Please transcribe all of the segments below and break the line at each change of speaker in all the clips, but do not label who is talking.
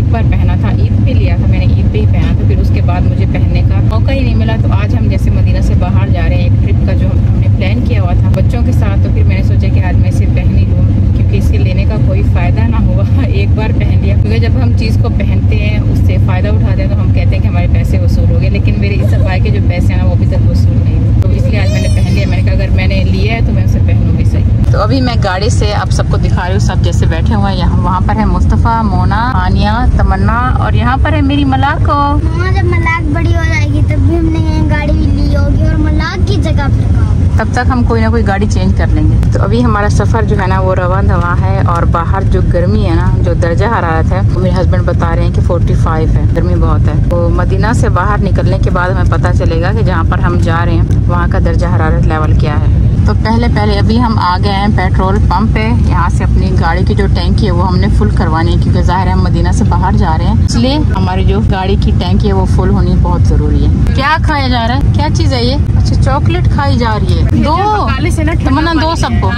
एक बार पहना था, ईद पे लिया था मैंने, ईद पे ही पहना था, फिर उसके बाद मुझे पहनने का मौका ही नहीं मिला। तो आज हम जैसे मदीना से बाहर जा रहे हैं, एक ट्रिप का जो हमने प्लान किया हुआ था बच्चों के साथ, तो फिर मैंने सोचा कि आज मैं इसे पहन ही लूँ, क्योंकि इसके लेने का कोई फ़ायदा ना हुआ। एक बार पहन लिया, क्योंकि जब हम चीज़ को पहनते हैं उससे फ़ायदा उठाते हैं तो हम कहते हैं कि हमारे पैसे वसूल हो गए, लेकिन मेरे इस सफाई के जो पैसे हैं ना वो अभी तक वसूल नहीं हुए। तो इसलिए आज मैंने पहन लिया। मैंने कहा अगर मैंने लिया है तो मैं उसे पहनूंगी सही। तो अभी मैं गाड़ी से आप सबको दिखा रही हूँ, सब जैसे बैठे हुए हैं यहाँ। वहाँ पर है मुस्तफ़ा, मोना, आनिया, तमन्ना, और यहाँ पर है मेरी मलाक।
जब मलाक बड़ी हो जाएगी तब भी हमने गाड़ी ली होगी और मलाक की जगह पर रखा होगा,
तब तक हम कोई ना कोई गाड़ी चेंज कर लेंगे। तो अभी हमारा सफ़र जो है ना वो रवा दवा है, और बाहर जो गर्मी है ना, जो दर्जा हरारत है, वो मेरे हस्बैंड बता रहे हैं कि 45 है, गर्मी बहुत है। तो मदीना से बाहर निकलने के बाद हमें पता चलेगा कि जहाँ पर हम जा रहे हैं वहाँ का दर्जा हरारत लेवल क्या है। तो पहले अभी हम आ गए हैं पेट्रोल पंप पे। यहाँ से अपनी गाड़ी की जो टैंकी है वो हमने फुल करवानी है, क्योंकि जाहिर है हम मदीना से बाहर जा रहे हैं, इसलिए हमारी जो गाड़ी की टैंकी है वो फुल होनी बहुत जरूरी है। क्या खाया जा रहा है, क्या चीज है ये? अच्छा, चॉकलेट खाई जा रही है। दो तमन्ना, दो सबको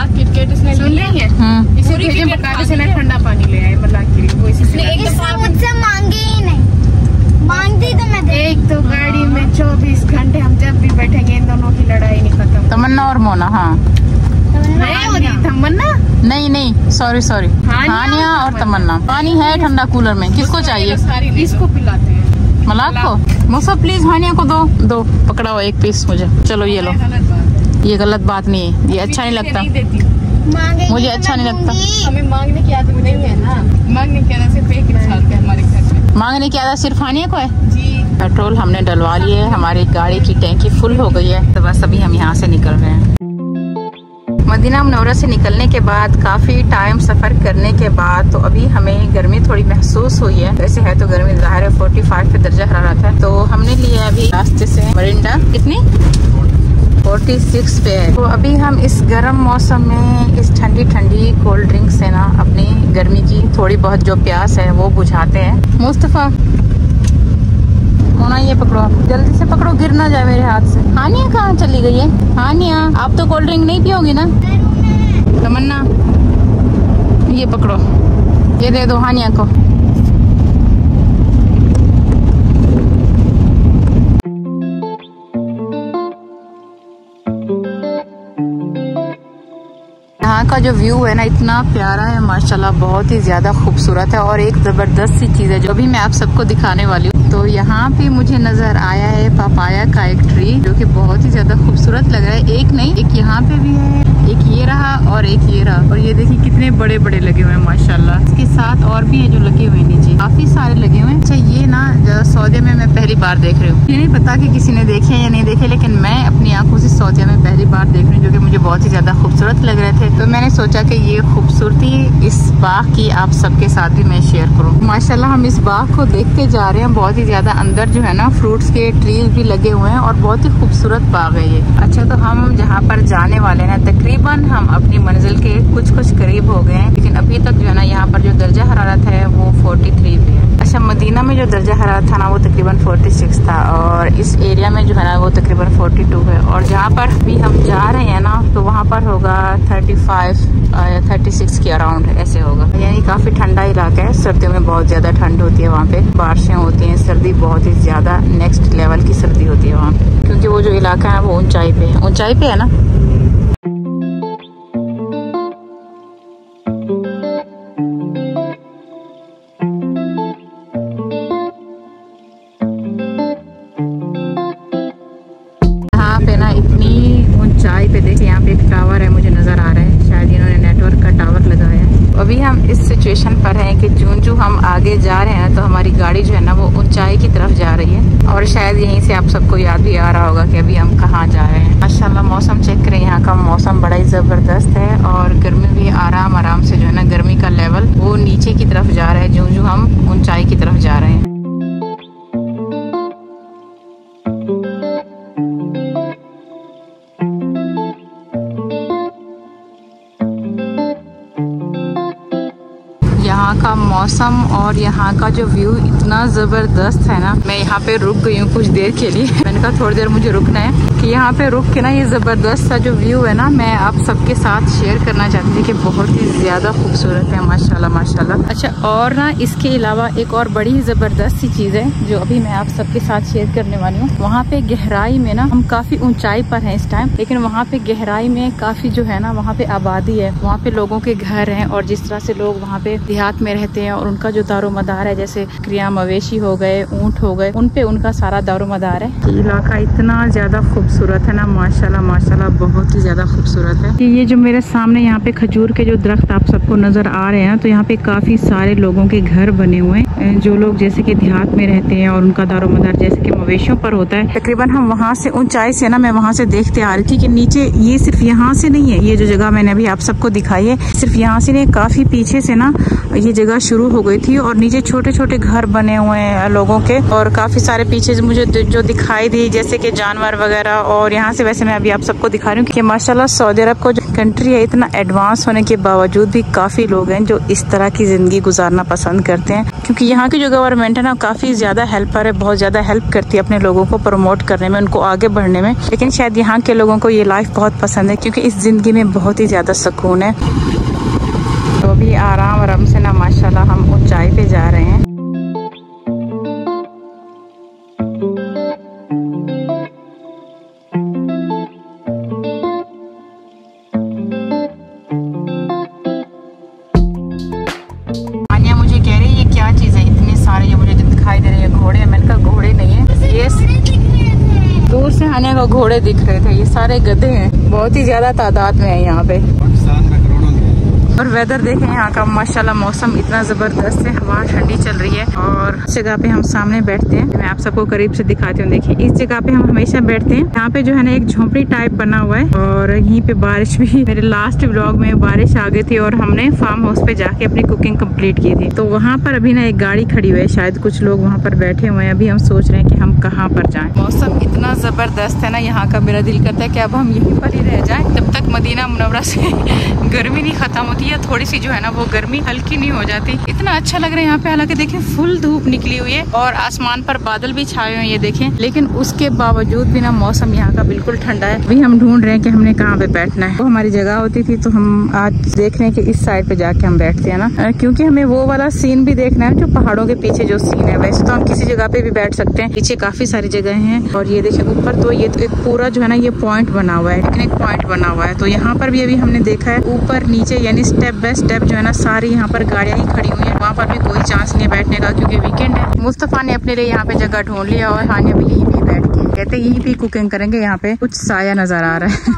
ठंडा पानी ले आए,
मुझसे मांगे ही नहीं, मांगती तो मैं
एक तो गाड़ी में 24 घंटे हम जब भी बैठेंगे इन दोनों की लड़ाई नहीं खत्म।
तमन्ना और मोना। हाँ
तमन्ना
नहीं, सॉरी हानिया और तमन्ना। पानी है ठंडा कूलर में, किसको चाहिए?
इसको पिलाते हैं
मलाक को। मौसा प्लीज हानिया को दो पकड़ा हुआ एक पीस मुझे। चलो ये लो। ये गलत बात नहीं है, ये अच्छा नहीं लगता, मुझे अच्छा नहीं लगता।
हमें मांगने की आदत नहीं है ना, मांगने की आदत सिर्फ एक इंसान को है हमारे घर में।
मांगने की आदत सिर्फ हानिया को है
जी।
पेट्रोल हमने डलवा लिए है, हमारी गाड़ी की टैंकी फुल हो गई है, तो बस अभी हम यहाँ से निकल रहे हैं। मदीना मुनव्वरा से निकलने के बाद काफ़ी टाइम सफ़र करने के बाद तो अभी हमें गर्मी थोड़ी महसूस हुई है। वैसे है तो गर्मी ज़ाहिर है 45 पे दर्जा हरारत है। तो हमने लिया अभी रास्ते से मरिंडा, कितनी 46 पे है। तो अभी हम इस गर्म मौसम में इस ठंडी कोल्ड ड्रिंक से ना अपनी गर्मी की थोड़ी बहुत जो प्यास है वो बुझाते हैं। मुस्तफ़ा, मोना ये पकड़ो, जल्दी से पकड़ो, गिर ना जाए मेरे हाथ से। हानिया कहाँ चली गई है? हानिया, आप तो कोल्ड ड्रिंक नहीं पियोगी ना? तमन्ना ये पकड़ो, ये दे दो हानिया को। यहाँ का जो व्यू है ना इतना प्यारा है माशाल्लाह, बहुत ही ज्यादा खूबसूरत है। और एक जबरदस्त सी चीज है जो भी मैं आप सबको दिखाने वाली हूँ। तो यहाँ पे मुझे नजर आया है पपाया का एक ट्री, जो कि बहुत ही ज्यादा खूबसूरत लग रहा है। एक नहीं, एक यहाँ पे भी है, एक ये रहा और एक ये रहा, और ये देखिए कितने बड़े बड़े लगे हुए हैं माशाल्लाह। इसके साथ और भी है जो लगे हुए हैं नीचे, काफी सारे लगे हुए हैं। अच्छा, ये ना सऊदीया में मैं पहली बार देख रही हूँ, ये नहीं पता कि किसी ने देखे या नहीं देखे, लेकिन मैं अपनी आंखों से सऊदीया में पहली बार देख रही हूँ, जो कि मुझे बहुत ही ज्यादा खूबसूरत लग रहे थे। तो मैंने सोचा कि ये खूबसूरती इस बाग की आप सबके साथ भी मैं शेयर करूँ। माशाल्लाह हम इस बाग को देखते जा रहे हैं, बहुत ही ज्यादा अंदर जो है ना फ्रूट्स के ट्रीज भी लगे हुए हैं, और बहुत ही खूबसूरत बाग है ये। अच्छा, तो हम जहाँ पर जाने वाले हैं तकरीबन हम अपनी मंजिल के कुछ करीब हो गए हैं, लेकिन अभी तक जो है ना यहाँ पर जो दर्जा हरारत है वो 43 पे है। अच्छा, मदीना में जो दर्जा हरारत था ना वो तकरीबन 46 था, और इस एरिया में जो है ना वो तकरीबन 42 है। और जहाँ पर भी हम जा रहे हैं ना तो वहाँ पर होगा 35 या 36 के अराउंड ऐसे होगा। यानी काफी ठंडा इलाका है, सर्दियों में बहुत ज्यादा ठंड होती है वहाँ पे, बारिशें होती हैं, सर्दी बहुत ही ज्यादा नेक्स्ट लेवल की सर्दी होती है वहाँ, क्योंकि वो जो इलाका है वो ऊंचाई पे है ना। ऊंचाई पे देखिए, यहाँ पे एक टावर है मुझे नजर आ रहा है, शायद इन्होंने नेटवर्क का टावर लगाया है। अभी हम इस सिचुएशन पर हैं कि जो हम आगे जा रहे हैं तो हमारी गाड़ी जो है ना वो ऊंचाई की तरफ जा रही है, और शायद यहीं से आप सबको याद भी आ रहा होगा कि अभी हम कहाँ जा रहे हैं। माशाल्लाह मौसम चेक करें, यहाँ का मौसम बड़ा ही जबरदस्त है, और गर्मी भी आराम से जो है ना गर्मी का लेवल वो नीचे की तरफ जा रहा है जो हम ऊंचाई की तरफ जा रहे हैं। यहाँ का मौसम और यहाँ यहाँ का जो व्यू इतना जबरदस्त है ना, मैं यहाँ पे रुक गई हूँ कुछ देर के लिए। मैंने कहा थोड़ी देर मुझे रुकना है कि यहाँ पे रुक के ना ये जबरदस्त सा जो व्यू है ना, मैं आप सबके साथ शेयर करना चाहती थी कि बहुत ही ज्यादा खूबसूरत है माशाल्लाह माशाल्लाह। अच्छा, और ना इसके अलावा एक और बड़ी ही जबरदस्त सी चीज है जो अभी मैं आप सबके साथ शेयर करने वाली हूँ। वहाँ पे गहराई में ना, हम काफी ऊंचाई पर हैं इस टाइम, लेकिन वहाँ पे गहराई में काफी जो है ना वहाँ पे आबादी है, वहाँ पे लोगों के घर हैं, और जिस तरह से लोग वहाँ पे देहात में रहते हैं और उनका जो दारोमदार है, जैसे क्रिया मवेशी हो गए, ऊँट हो गए, उन पे उनका सारा दारोमदार है। इलाका इतना ज्यादा खूबसूरत है ना माशाल्लाह माशाल्लाह, बहुत ही ज्यादा खूबसूरत है। ये जो मेरे सामने यहाँ पे खजूर के जो दरख्त आप सबको नजर आ रहे हैं, तो यहाँ पे काफी सारे लोगों के घर बने हुए हैं, जो लोग जैसे कि देहात में रहते हैं और उनका दारोमदार जैसे कि मवेशियों पर होता है। तकरीबन हम वहाँ से ऊंचाई से ना, मैं वहाँ से देखते आ रही थी कि नीचे ये सिर्फ यहाँ से नहीं है, ये जो जगह मैंने अभी आप सबको दिखाई है, सिर्फ यहाँ से नहीं, काफी पीछे से ना ये जगह शुरू हो गई थी और नीचे छोटे छोटे घर बने हुए हैं लोगों के, और काफी सारे पीछे से मुझे जो दिखाई दी जैसे कि जानवर वगैरह। और यहाँ से वैसे मैं अभी आप सबको दिखा रही हूँ कि माशाल्लाह सऊदी अरब को जो कंट्री है, इतना एडवांस होने के बावजूद भी काफी लोग हैं जो इस तरह की जिंदगी गुजारना पसंद करते हैं, क्योंकि यहाँ की जो गवर्नमेंट है ना काफी ज्यादा हेल्पर है, बहुत ज्यादा हेल्प करती है अपने लोगों को प्रमोट करने में, उनको आगे बढ़ने में। लेकिन शायद यहाँ के लोगों को ये लाइफ बहुत पसंद है, क्योंकि इस जिंदगी में बहुत ही ज्यादा सुकून है। तो अभी आराम आराम से ना माशाल्लाह हम ऊंचाई पे जा रहे हैं। दूर से आने को घोड़े दिख रहे थे, ये सारे गधे हैं, बहुत ही ज्यादा तादाद में है यहाँ पे। और वेदर देखें यहाँ का माशाल्लाह, मौसम इतना जबरदस्त है, हवा ठंडी चल रही है। और इस जगह पे हम सामने बैठते हैं, मैं आप सबको करीब से दिखाती हूँ। देखिए इस जगह पे हम हमेशा बैठते हैं, यहाँ पे जो है ना एक झोंपड़ी टाइप बना हुआ है, और यहीं पे बारिश भी, मेरे लास्ट व्लॉग में बारिश आ गई थी और हमने फार्म हाउस पे जाके अपनी कुकिंग कंप्लीट की थी। तो वहाँ पर अभी ना एक गाड़ी खड़ी हुई है, शायद कुछ लोग वहाँ पर बैठे हुए हैं। अभी हम सोच रहे हैं कि हम कहाँ पर जाएं। मौसम इतना जबरदस्त है ना यहाँ का, मेरा दिल करता है कि अब हम यहीं पर ही रह जाएं जब तक मदीना मुनव्वरा से गर्मी नहीं खत्म होती है, थोड़ी सी जो है ना वो गर्मी हल्की नहीं हो जाती। इतना अच्छा लग रहा है यहाँ पे, हालांकि देखें फुल धूप निकली हुई है और आसमान पर बादल भी छाए हुए हैं, ये देखें, लेकिन उसके बावजूद भी ना मौसम यहाँ का बिल्कुल ठंडा है। अभी हम ढूंढ रहे हैं कि हमने कहाँ पे बैठना है। वो हमारी जगह होती थी तो हम आज देख रहे हैं कि इस साइड पे जाके हम बैठते हैं ना, क्योंकि हमें वो वाला सीन भी देखना है जो पहाड़ों के पीछे जो सीन है। वैसे तो हम किसी जगह पे भी बैठ सकते हैं, पीछे काफी सारी जगह है। और ये देखिए ऊपर तो ये तो एक पूरा जो है ना ये पॉइंट बना हुआ है, पिकनिक पॉइंट बना हुआ है। तो यहाँ पर भी अभी हमने देखा है ऊपर नीचे यानी स्टेप बाय स्टेप जो है ना सारी यहाँ पर गाड़ियाँ ही खड़ी हुई है। वहाँ पर भी कोई चांस नहीं है बैठने का, क्योंकि वीकेंड है। मुस्तफा ने अपने लिए यहाँ पे जगह ढूंढ लिया और हानिया भी यहीं पे बैठ के कहते यहीं पे कुकिंग करेंगे। यहाँ पे कुछ साया नजर आ रहा है।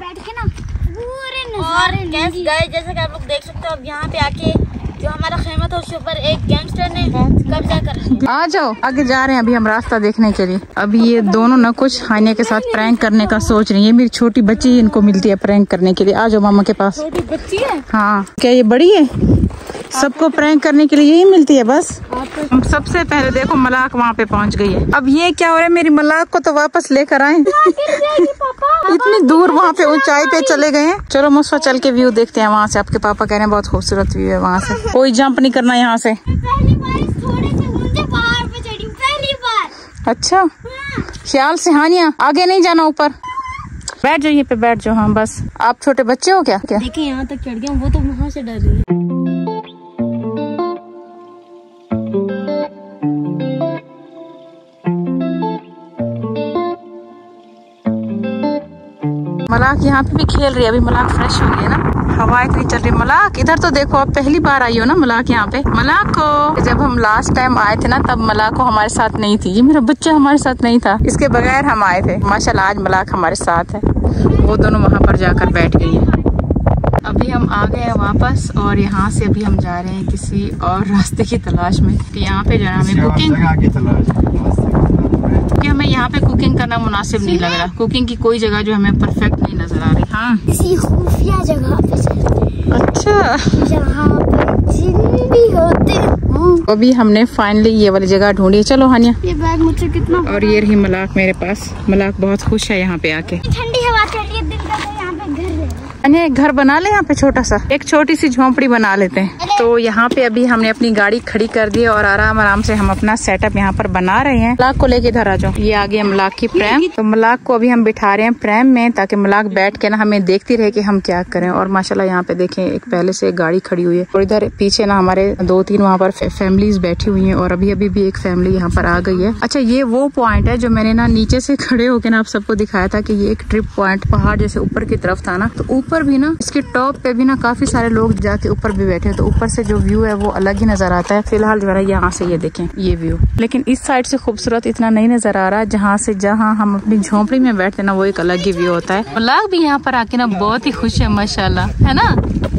और गाइस जैसे कि आप लोग देख सकते हो, अब यहाँ पे आके जो हमारा खेमा था उसके ऊपर एक गैंगस्टर ने कब्जा कर।
आ जाओ आगे जा रहे हैं अभी हम रास्ता देखने के लिए। अभी ये दोनों ना कुछ हानिया के साथ प्रैंक करने का सोच रही है। मेरी छोटी बच्ची इनको मिलती है प्रैंक करने के लिए। आ जाओ मामा के पास।
छोटी बच्ची है?
हाँ। क्या ये बड़ी है? सबको प्रैंक करने के लिए यही मिलती है बस। हम सबसे पहले देखो मलाक वहाँ पे पहुँच गई है। अब ये क्या हो रहा है, मेरी मलाक को तो वापस लेकर आए। इतनी दूर वहाँ पे ऊंचाई पे चले गए हैं। चलो मुस्फा चल के व्यू देखते हैं वहाँ से। आपके पापा कह रहे हैं बहुत खूबसूरत व्यू है वहाँ से। कोई जंप नहीं करना यहाँ से। अच्छा ख्याल से हानिया, आगे नहीं जाना, ऊपर बैठ जाइए पे बैठ जाओ। हाँ बस। आप छोटे बच्चे हो क्या?
देखिए यहाँ तक चढ़ गया, वो तो वहाँ से डर रही है।
मलाक यहाँ पे भी खेल रही है। अभी मलाक फ्रेश हो गई है ना, हवा इतनी चल रही है। मलाक इधर तो देखो, आप पहली बार आई हो ना मलाक यहाँ पे। मलाक को जब हम लास्ट टाइम आए थे ना तब मलाक को हमारे साथ नहीं थी। ये मेरा बच्चा हमारे साथ नहीं था, इसके बगैर हम आए थे। माशाल्लाह आज मलाक हमारे साथ है। वो दोनों वहाँ पर जाकर बैठ गई है। अभी हम आ गए हैं वापस और यहाँ से अभी हम जा रहे हैं किसी और रास्ते की तलाश में कि यहाँ पे जो है हमें क्योंकि हमें यहाँ पे कुकिंग करना मुनासिब नहीं लग रहा। कुकिंग की कोई जगह जो हमें परफेक्ट नहीं नजर आ रही। हाँ
किसी खुफिया जगह पे चलते।
अच्छा
जहाँ पर जिन भी होते हैं।
अभी हमने फाइनली ये वाली जगह ढूंढी। चलो हानिया।
ये बैग मुझसे कितना।
और ये रही मलाक मेरे पास। मलाक बहुत खुश है यहाँ पे आके।
ठंडी हवा चल रही है, दिल करता है यहाँ पे घर रहे।
अन्य घर बना ले यहाँ पे छोटा सा, एक छोटी सी झोंपड़ी बना लेते हैं। तो यहाँ पे अभी हमने अपनी गाड़ी खड़ी कर दी और आराम आराम से हम अपना सेटअप यहाँ पर बना रहे हैं। मलाक को लेके इधर आ जाओ, ये आ गई मलाक की प्रैम। तो मलाक को अभी हम बिठा रहे हैं प्रैम में, ताकि मलाक बैठ के ना हमें देखती रहे कि हम क्या करें। और माशाल्लाह यहाँ पे देखें एक पहले से एक गाड़ी खड़ी हुई है और इधर पीछे ना हमारे 2-3 वहाँ पर फैमिलीज बैठी हुई है और अभी अभी भी एक फैमिली यहाँ पर आ गई है। अच्छा, ये वो पॉइंट है जो मैंने ना नीचे से खड़े होके ना आप सबको दिखाया था कि ये एक ट्रिप पॉइंट पहाड़ जैसे ऊपर की तरफ था ना, तो ऊपर भी ना इसके टॉप पे भी ना काफी सारे लोग जाके ऊपर भी बैठे, तो ऊपर से जो व्यू है वो अलग ही नजर आता है। फिलहाल जो है यहाँ से ये देखें ये व्यू, लेकिन इस साइड से खूबसूरत इतना नहीं नजर आ रहा, जहाँ हम अपनी झोंपड़ी में बैठते ना वो एक अलग ही व्यू होता है। मलाक भी यहाँ पर आके ना बहुत ही खुश है माशाल्लाह, है ना।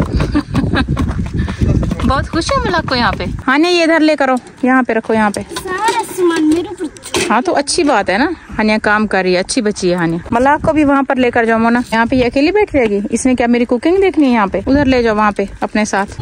बहुत खुश है मलाक को यहाँ पे। हाँ नहीं, ये इधर ले करो, यहाँ पे रखो, यहाँ पे
सारा सामान मेरे ऊपर।
हाँ तो अच्छी बात है ना, हानिया काम कर रही है, अच्छी बच्ची है हानिया। मलाक को भी वहाँ पर लेकर जाओ मोना, यहाँ पे ये अकेली बैठ रहेगी, इसने क्या मेरी कुकिंग देखनी है यहाँ पे, उधर ले जाओ वहाँ पे अपने साथ,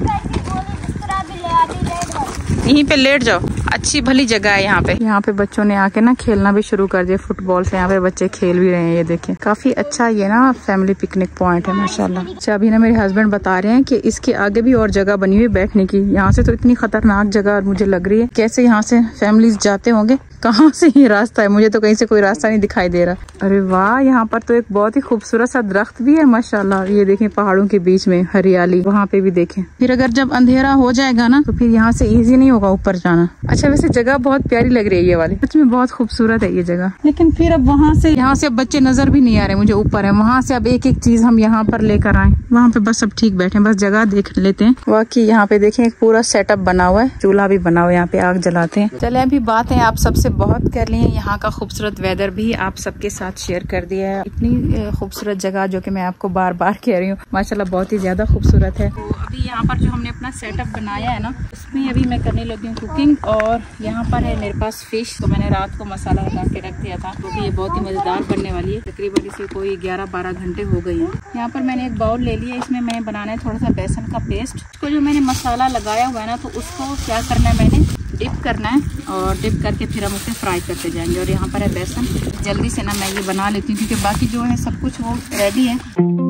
यहीं पे लेट जाओ, अच्छी भली जगह है यहाँ पे। यहाँ पे बच्चों ने आके ना खेलना भी शुरू कर दिया फुटबॉल से, यहाँ पे बच्चे खेल भी रहे हैं, ये देखें काफी अच्छा ये ना फैमिली पिकनिक पॉइंट है माशाल्लाह। अच्छा, अभी ना मेरे हस्बैंड बता रहे हैं कि इसके आगे भी और जगह बनी हुई बैठने की, यहाँ से तो इतनी खतरनाक जगह मुझे लग रही है, कैसे यहाँ से फैमिलीज जाते होंगे, कहाँ से ये रास्ता है, मुझे तो कहीं से कोई रास्ता नहीं दिखाई दे रहा। अरे वाह, यहाँ पर तो एक बहुत ही खूबसूरत सा दरख्त भी है माशाल्लाह, ये देखें पहाड़ों के बीच में हरियाली, वहाँ पे भी देखें। फिर अगर जब अंधेरा हो जाएगा ना तो फिर यहाँ से इजी नहीं होगा ऊपर जाना। अच्छा, वैसे जगह बहुत प्यारी लग रही है ये वाली, सच में बहुत खूबसूरत है ये जगह, लेकिन फिर अब वहाँ से यहाँ से अब बच्चे नजर भी नहीं आ रहे मुझे, ऊपर है, वहाँ से अब एक एक चीज हम यहाँ पर लेकर आए, वहाँ पे बस अब ठीक बैठे, बस जगह देख लेते हैं। वाकई यहाँ पे देखें एक पूरा सेटअप बना हुआ है, चूल्हा भी बना हुआ है, यहाँ पे आग जलाते हैं। चले अभी बातें आप सबसे बहुत कर ली है, यहाँ का खूबसूरत वेदर भी आप सबके साथ शेयर कर दिया है। इतनी खूबसूरत जगह जो कि मैं आपको बार बार कह रही हूँ, माशाल्लाह बहुत ही ज्यादा खूबसूरत है। तो अभी यहाँ पर जो हमने अपना सेटअप बनाया है ना, उसमें अभी मैं करने लगी हूँ कुकिंग, और यहाँ पर है मेरे पास फिश, तो मैंने रात को मसाला लगा के रख दिया था, तो भी ये बहुत ही मजेदार बनने वाली है। तकरीबन इसे कोई 11-12 घंटे हो गई है। यहाँ पर मैंने एक बाउल ले लिया, इसमें मैंने बनाना है थोड़ा सा बेसन का पेस्ट। इसको जो मैंने मसाला लगाया हुआ है ना, तो उसको क्या करना है, मैंने डिप करना है और डिप करके फिर हम उसे फ्राई करते जाएंगे। और यहाँ पर है बेसन, जल्दी से ना मैं ये बना लेती हूँ क्योंकि बाकी जो है सब कुछ वो रेडी है।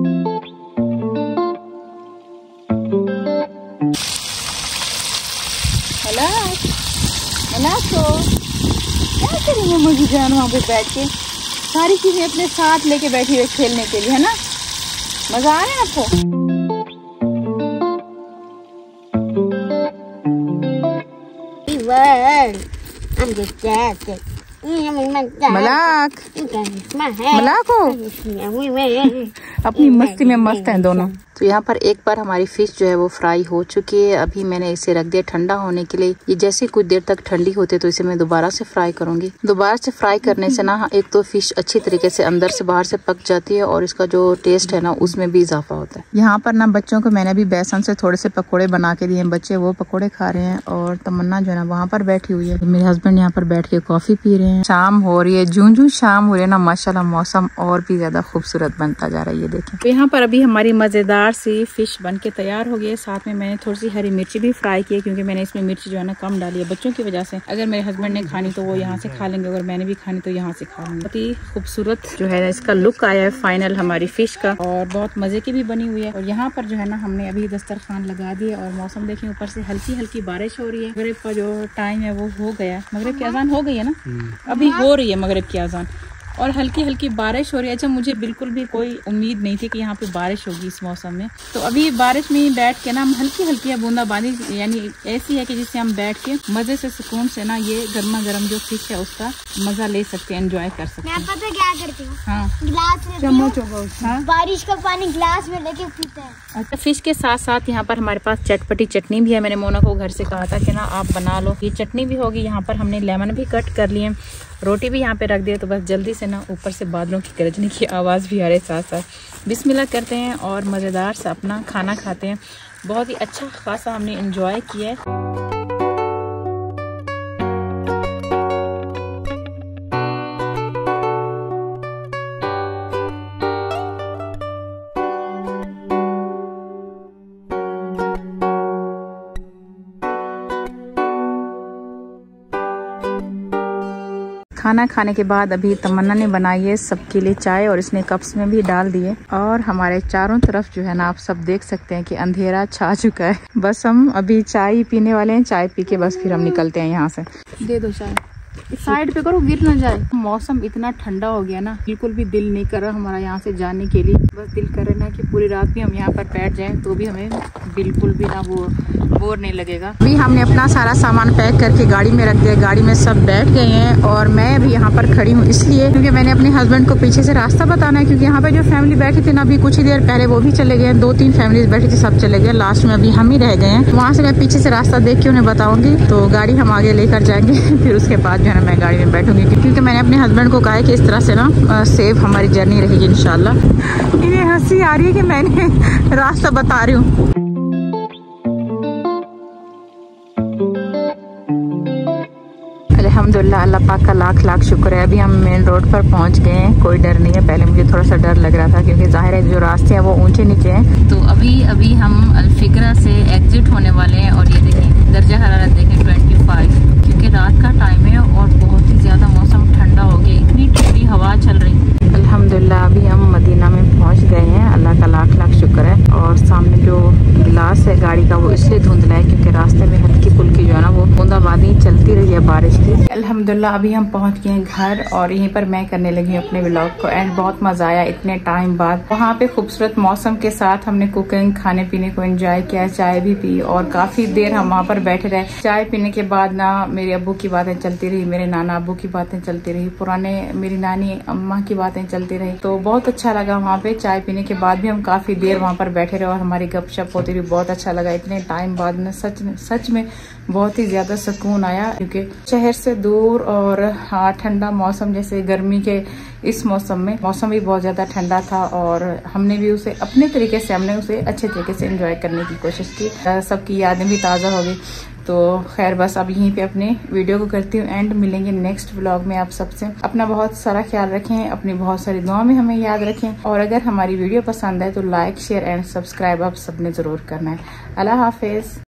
हेलो तो क्या करें मम्मा की जान वहाँ पे बैठ के, सारी चीजें अपने साथ लेके बैठी हुई खेलने के लिए, है ना, मजा आ रहा है आपको। मलाक मलाक हो अपनी मस्ती में मस्त हैं दोनों। तो यहाँ पर एक बार हमारी फिश जो है वो फ्राई हो चुकी है, अभी मैंने इसे रख दिया ठंडा होने के लिए। ये जैसे कुछ देर तक ठंडी होती है तो इसे मैं दोबारा से फ्राई करूंगी। दोबारा से फ्राई करने से ना एक तो फिश अच्छी तरीके से अंदर से बाहर से पक जाती है और इसका जो टेस्ट है ना उसमें भी इजाफा होता है। यहाँ पर ना बच्चों को मैंने भी बेसन से थोड़े से पकौड़े बना के दिए, बच्चे वो पकौड़े खा रहे हैं और तमन्ना जो है ना वहाँ पर बैठी हुई है, मेरे हस्बैंड यहाँ पर बैठ के कॉफी पी रहे हैं। शाम हो रही है, जूं जूं शाम हो रही है ना, माशाल्लाह मौसम और भी ज्यादा खूबसूरत बनता जा रहा है। ये देखें, तो यहाँ पर अभी हमारी मजेदार सी फिश बन के तैयार हो गई है। साथ में मैंने थोड़ी सी हरी मिर्ची भी फ्राई की है क्योंकि मैंने इसमें मिर्ची जो है ना कम डाली है बच्चों की वजह से। अगर मेरे हस्बैंड ने खानी तो वो यहाँ से खा लेंगे, अगर मैंने भी खानी तो यहाँ से खा लेंगे। बहुत ही खूबसूरत जो है इसका लुक आया है फाइनल हमारी फिश का, और बहुत मजे की भी बनी हुई है। और यहाँ पर जो है ना हमने अभी दस्तरखान लगा दिए और मौसम देखिए, ऊपर से हल्की हल्की बारिश हो रही है। मगरिब का जो टाइम है वो हो गया, मगरिब की अजान हो गई है ना, अभी हो रही है मगरिब की अजान और हल्की हल्की बारिश हो रही है। अच्छा, मुझे बिल्कुल भी कोई उम्मीद नहीं थी कि यहाँ पे बारिश होगी इस मौसम में। तो अभी बारिश में ही बैठ के ना हम हल्की हल्की बूंदाबांदी यानी ऐसी है कि जिससे हम बैठ के मजे से सुकून से ना ये गर्मा गर्म जो फिश है उसका मजा ले सकते हैं, एंजॉय कर सकते हैं।
मैं पता क्या करती हूँ,
हाँ,
गिलास
चम्मच
बारिश का पानी गिलास में लेके पीते हैं।
अच्छा, फिश के साथ साथ यहाँ पर हमारे पास चटपटी चटनी भी है। मैंने मोना को घर से कहा था कि ना आप बना लो, ये चटनी भी होगी। यहाँ पर हमने लेमन भी कट कर लिए, रोटी भी यहाँ पे रख दिया, तो बस जल्दी से ना ऊपर से बादलों की गरजने की आवाज़ भी आ रही साथ साथ। बिस्मिल्लाह करते हैं और मज़ेदार सा अपना खाना खाते हैं। बहुत ही अच्छा खासा हमने एंजॉय किया है। खाना खाने के बाद अभी तमन्ना ने बनाई है सबके लिए चाय और इसने कप्स में भी डाल दिए। और हमारे चारों तरफ जो है ना आप सब देख सकते हैं कि अंधेरा छा चुका है। बस हम अभी चाय पीने वाले हैं, चाय पी के बस फिर हम निकलते हैं यहाँ से। दे दो चाय, साइड पे करो गिर ना जाए। मौसम इतना ठंडा हो गया ना, बिल्कुल भी दिल नहीं कर रहा हमारा यहाँ से जाने के लिए। बस दिल कर रहा है ना कि पूरी रात भी हम यहाँ पर बैठ जाएं तो भी हमें बिल्कुल भी ना वो बोर नहीं लगेगा। अभी हमने अपना सारा सामान पैक करके गाड़ी में रख दिया, गाड़ी में सब बैठ गए हैं और मैं अभी यहाँ पर खड़ी हूँ इसलिए क्योंकि मैंने अपने हस्बैंड को पीछे से रास्ता बताना है, क्योंकि यहाँ पे जो फैमिली बैठी थी ना अभी कुछ ही देर पहले वो भी चले गए। 2-3 फैमिलीज बैठी थी, सब चले गए, लास्ट में अभी हम ही रह गए हैं। वहाँ से मैं पीछे से रास्ता देख के उन्हें बताऊंगी तो गाड़ी हम आगे लेकर जाएंगे, फिर उसके बाद जो है ना मैं गाड़ी में बैठूंगी, क्योंकि मैंने अपने हस्बैंड को कहा है कि इस तरह से ना सेफ हमारी जर्नी रहेगी इंशाल्लाह। इन्हें हंसी आ रही है कि मैंने रास्ता बता रही हूँ। अल्हम्दुलिल्लाह, अल्लाह पाक का लाख लाख शुक्र है। अभी हम मेन रोड पर पहुंच गए हैं, कोई डर नहीं है। पहले मुझे थोड़ा सा डर लग रहा था क्योंकि जाहिर है जो रास्ते हैं वो ऊंचे नीचे हैं। तो अभी हम अल्फिक्रा से एग्जिट होने वाले हैं और ये देखें दर्जा हरारत देखें 25, क्योंकि रात का टाइम है और बहुत ही ज़्यादा मौसम ठंडा हो गया, इतनी ठंडी हवा चल रही है। अल्हम्दुलिल्लाह अभी हम मदीना में पहुंच गए हैं, अल्लाह का लाख लाख शुक्र है। और सामने जो गिलास है गाड़ी का वो इसलिए धुंधला है क्योंकि रास्ते में हल्की फुल्की जो है ना वो बूंदाबांदी चलती रही है बारिश की। अल्हम्दुलिल्लाह अभी हम पहुंच गए हैं घर और यहीं पर मैं करने लगी हूँ अपने व्लॉग को एंड बहुत मजा आया इतने टाइम बाद। वहाँ पे खूबसूरत मौसम के साथ हमने कुकिंग खाने पीने को एंजॉय किया, चाय भी पी और काफी देर हम वहाँ पर बैठे रहे। चाय पीने के बाद ना मेरे अब्बू की बातें चलती रही, मेरे नाना अब्बू की बातें चलती रही, पुराने मेरी नानी अम्मा की बातें चलती रही। तो बहुत अच्छा लगा वहाँ पे। चाय पीने के बाद भी हम काफी देर वहाँ पर बैठे रहे और हमारी गपशप होती रही, बहुत अच्छा लगा इतने टाइम बाद ना। सच में बहुत ही ज्यादा सुकून आया क्योंकि शहर से दूर और हाँ ठंडा मौसम, जैसे गर्मी के इस मौसम में मौसम भी बहुत ज्यादा ठंडा था और हमने भी उसे अपने तरीके से अच्छे तरीके से एंजॉय करने की कोशिश की। सबकी यादें भी ताज़ा हो गई। तो खैर बस अब यहीं पे अपने वीडियो को करती हूँ एंड मिलेंगे नेक्स्ट व्लॉग में आप सबसे। अपना बहुत सारा ख्याल रखें, अपनी बहुत सारी दुआ में हमें याद रखें और अगर हमारी वीडियो पसंद आए तो लाइक शेयर एंड सब्सक्राइब आप सबने जरूर करना है। अल्लाह हाफिज।